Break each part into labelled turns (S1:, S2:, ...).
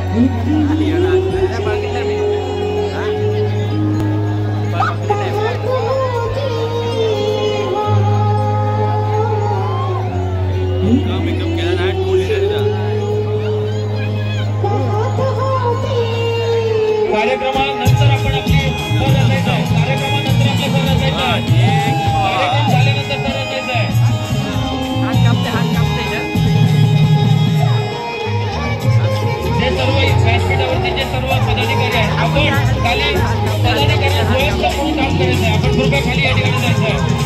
S1: कार्यक्रमानंतर आपण आपली सर रचायचं आहे. कार्यक्रमानंतर आपलं सर रचायचं आहे. कार्यक्रम झाल्यानंतर सर रचायचं आहे. जे सर्व व्यासपीठावरचे जे सर्व पदाधिकारी आहेत आपण खाली पदाधिकाऱ्यांना स्वयंसेवक म्हणून काम करायचं आहे. आपण कृपया खाली या ठिकाणी जायचं आहे.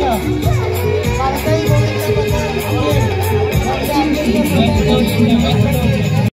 S1: Gracias.